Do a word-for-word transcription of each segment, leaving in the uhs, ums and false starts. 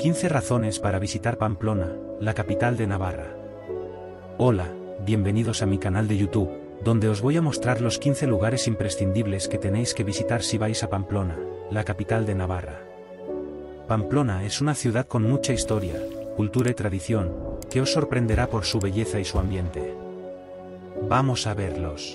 quince razones para visitar Pamplona, la capital de Navarra. Hola, bienvenidos a mi canal de YouTube, donde os voy a mostrar los quince lugares imprescindibles que tenéis que visitar si vais a Pamplona, la capital de Navarra. Pamplona es una ciudad con mucha historia, cultura y tradición, que os sorprenderá por su belleza y su ambiente. Vamos a verlos.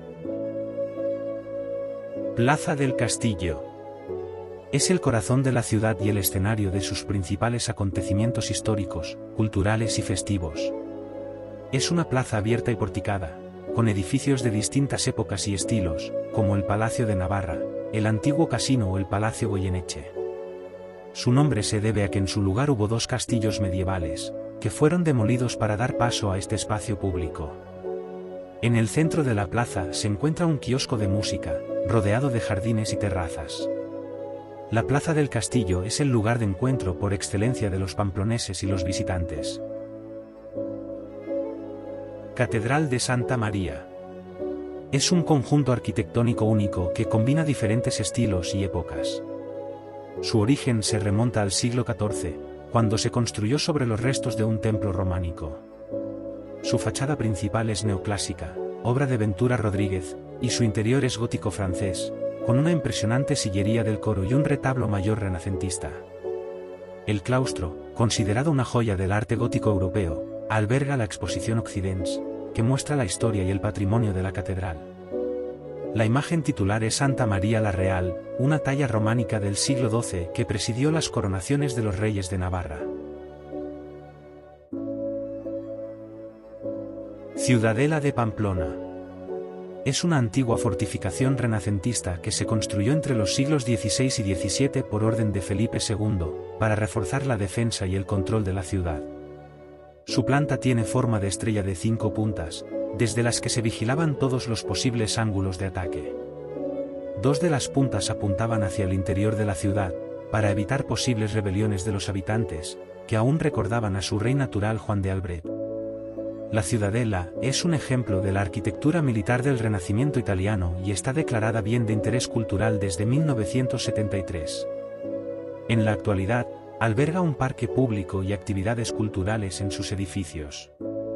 Plaza del Castillo. Es el corazón de la ciudad y el escenario de sus principales acontecimientos históricos, culturales y festivos. Es una plaza abierta y porticada, con edificios de distintas épocas y estilos, como el Palacio de Navarra, el antiguo casino o el Palacio Goyeneche. Su nombre se debe a que en su lugar hubo dos castillos medievales, que fueron demolidos para dar paso a este espacio público. En el centro de la plaza se encuentra un kiosco de música, rodeado de jardines y terrazas. La Plaza del Castillo es el lugar de encuentro por excelencia de los pamploneses y los visitantes. Catedral de Santa María. Es un conjunto arquitectónico único que combina diferentes estilos y épocas. Su origen se remonta al siglo catorce, cuando se construyó sobre los restos de un templo románico. Su fachada principal es neoclásica, obra de Ventura Rodríguez, y su interior es gótico francés, con una impresionante sillería del coro y un retablo mayor renacentista. El claustro, considerado una joya del arte gótico europeo, alberga la exposición Occidents, que muestra la historia y el patrimonio de la catedral. La imagen titular es Santa María la Real, una talla románica del siglo doce que presidió las coronaciones de los reyes de Navarra. Ciudadela de Pamplona. Es una antigua fortificación renacentista que se construyó entre los siglos dieciséis y diecisiete por orden de Felipe segundo, para reforzar la defensa y el control de la ciudad. Su planta tiene forma de estrella de cinco puntas, desde las que se vigilaban todos los posibles ángulos de ataque. Dos de las puntas apuntaban hacia el interior de la ciudad, para evitar posibles rebeliones de los habitantes, que aún recordaban a su rey natural Juan de Albret. La ciudadela es un ejemplo de la arquitectura militar del Renacimiento italiano y está declarada bien de interés cultural desde mil novecientos setenta y tres. En la actualidad, alberga un parque público y actividades culturales en sus edificios.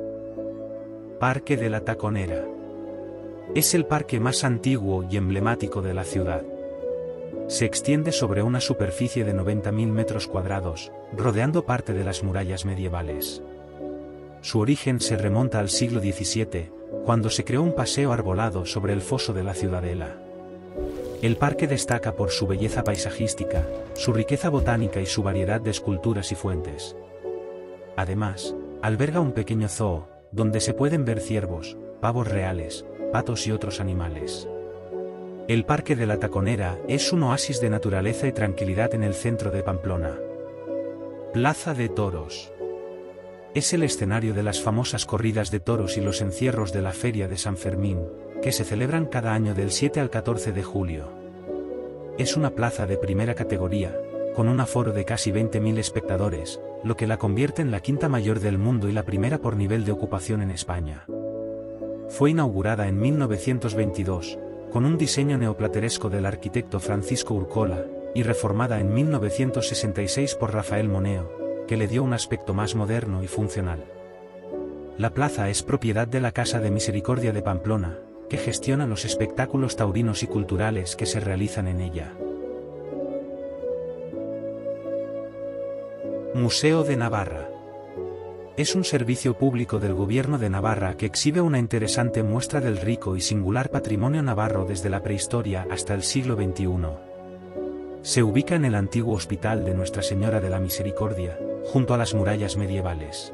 Parque de la Taconera. Es el parque más antiguo y emblemático de la ciudad. Se extiende sobre una superficie de noventa mil metros cuadrados, rodeando parte de las murallas medievales. Su origen se remonta al siglo diecisiete, cuando se creó un paseo arbolado sobre el foso de la ciudadela. El parque destaca por su belleza paisajística, su riqueza botánica y su variedad de esculturas y fuentes. Además, alberga un pequeño zoo, donde se pueden ver ciervos, pavos reales, patos y otros animales. El Parque de la Taconera es un oasis de naturaleza y tranquilidad en el centro de Pamplona. Plaza de Toros. Es el escenario de las famosas corridas de toros y los encierros de la Feria de San Fermín, que se celebran cada año del siete al catorce de julio. Es una plaza de primera categoría, con un aforo de casi veinte mil espectadores, lo que la convierte en la quinta mayor del mundo y la primera por nivel de ocupación en España. Fue inaugurada en mil novecientos veintidós, con un diseño neoplateresco del arquitecto Francisco Urcola, y reformada en mil novecientos sesenta y seis por Rafael Moneo, que le dio un aspecto más moderno y funcional. La plaza es propiedad de la Casa de Misericordia de Pamplona, que gestiona los espectáculos taurinos y culturales que se realizan en ella. Museo de Navarra. Es un servicio público del Gobierno de Navarra que exhibe una interesante muestra del rico y singular patrimonio navarro desde la prehistoria hasta el siglo veintiuno. Se ubica en el antiguo Hospital de Nuestra Señora de la Misericordia, junto a las murallas medievales.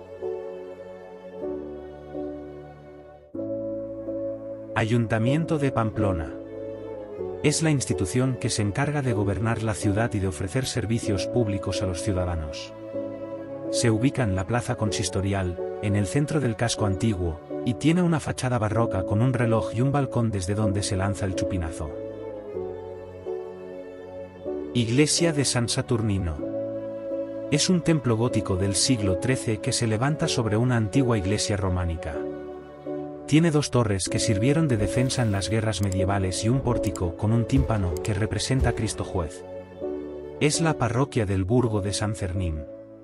Ayuntamiento de Pamplona. Es la institución que se encarga de gobernar la ciudad y de ofrecer servicios públicos a los ciudadanos. Se ubica en la Plaza Consistorial, en el centro del casco antiguo, y tiene una fachada barroca con un reloj y un balcón desde donde se lanza el chupinazo. Iglesia de San Saturnino. Es un templo gótico del siglo trece que se levanta sobre una antigua iglesia románica. Tiene dos torres que sirvieron de defensa en las guerras medievales y un pórtico con un tímpano que representa a Cristo Juez. Es la parroquia del burgo de San Fermín.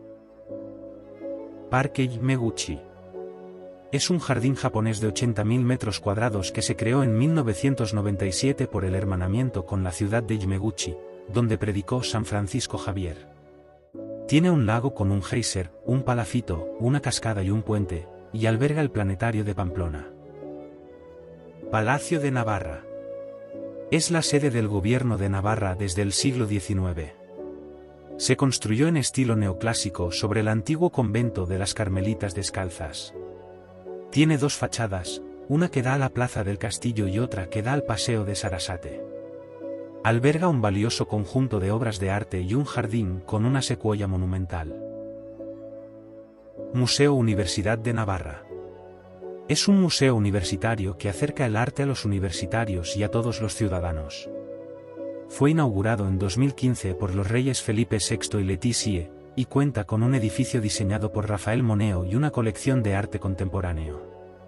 Parque Ymeguchi. Es un jardín japonés de ochenta mil metros cuadrados que se creó en mil novecientos noventa y siete por el hermanamiento con la ciudad de Ymeguchi, donde predicó San Francisco Javier. Tiene un lago con un geyser, un palafito, una cascada y un puente, y alberga el planetario de Pamplona. Palacio de Navarra. Es la sede del gobierno de Navarra desde el siglo diecinueve. Se construyó en estilo neoclásico sobre el antiguo convento de las Carmelitas Descalzas. Tiene dos fachadas, una que da a la plaza del castillo y otra que da al paseo de Sarasate. Alberga un valioso conjunto de obras de arte y un jardín con una secuoya monumental. Museo Universidad de Navarra. Es un museo universitario que acerca el arte a los universitarios y a todos los ciudadanos. Fue inaugurado en dos mil quince por los reyes Felipe sexto y Letizia, y cuenta con un edificio diseñado por Rafael Moneo y una colección de arte contemporáneo.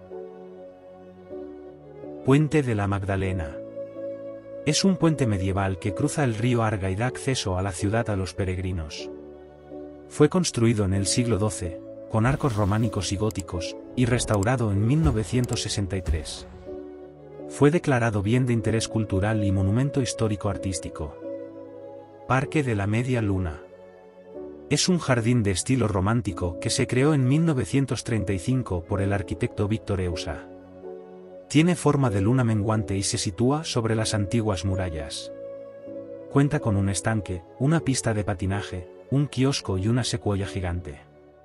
Puente de la Magdalena. Es un puente medieval que cruza el río Arga y da acceso a la ciudad a los peregrinos. Fue construido en el siglo doce, con arcos románicos y góticos, y restaurado en mil novecientos sesenta y tres. Fue declarado Bien de Interés Cultural y Monumento Histórico Artístico. Parque de la Media Luna. Es un jardín de estilo romántico que se creó en mil novecientos treinta y cinco por el arquitecto Víctor Eusa. Tiene forma de luna menguante y se sitúa sobre las antiguas murallas. Cuenta con un estanque, una pista de patinaje, un kiosco y una secuoya gigante.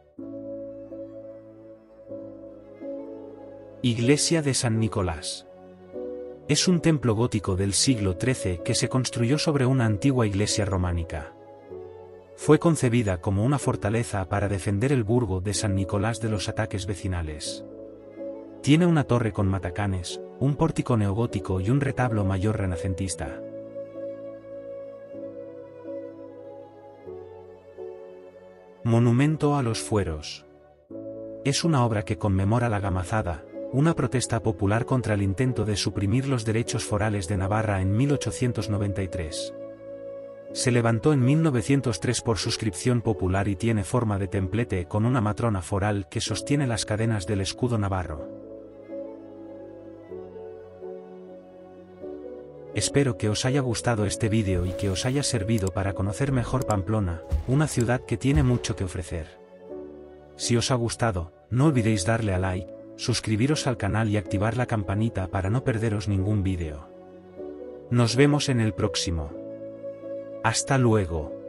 Iglesia de San Nicolás. Es un templo gótico del siglo trece que se construyó sobre una antigua iglesia románica. Fue concebida como una fortaleza para defender el burgo de San Nicolás de los ataques vecinales. Tiene una torre con matacanes, un pórtico neogótico y un retablo mayor renacentista. Monumento a los fueros. Es una obra que conmemora la gamazada, una protesta popular contra el intento de suprimir los derechos forales de Navarra en mil ochocientos noventa y tres. Se levantó en mil novecientos tres por suscripción popular y tiene forma de templete con una matrona foral que sostiene las cadenas del escudo navarro. Espero que os haya gustado este vídeo y que os haya servido para conocer mejor Pamplona, una ciudad que tiene mucho que ofrecer. Si os ha gustado, no olvidéis darle a like, suscribiros al canal y activar la campanita para no perderos ningún vídeo. Nos vemos en el próximo. Hasta luego.